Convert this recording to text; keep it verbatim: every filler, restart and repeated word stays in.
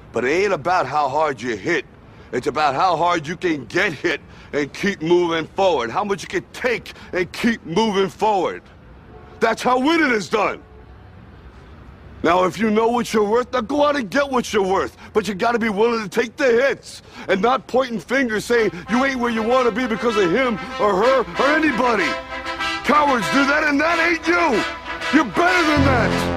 But it ain't about how hard you hit. It's about how hard you can get hit and keep moving forward. How much you can take and keep moving forward. That's how winning is done. Now, if you know what you're worth, now go out and get what you're worth. But you gotta be willing to take the hits and not pointing fingers saying you ain't where you want to be because of him or her or anybody. Cowards do that, and that ain't you. You're better than that.